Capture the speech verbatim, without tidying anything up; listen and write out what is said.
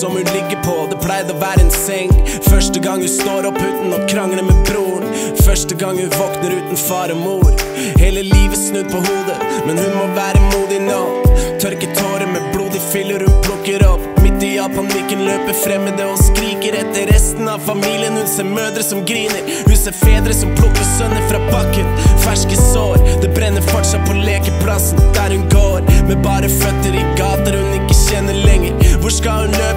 som hun ligger på. Det pleide å være en seng. Første gang hun står opp uten å krangle med broren. Første gang hun våkner uten far og mor. Hele livet snudd på hodet, men hun må være modig nå. Tørke tårer med blodig filler hun plukker opp. Midt i all panikken løper fremmede og skriker etter resten av familien. Hun ser mødre som griner, hun ser fedre som plukker sønner fra bakken. Ferske sår, det brenner fortsatt på lekeplassen der hun går, med bare føtter i gater hun ikke kjenner lenger. Hvor skal hun løpe?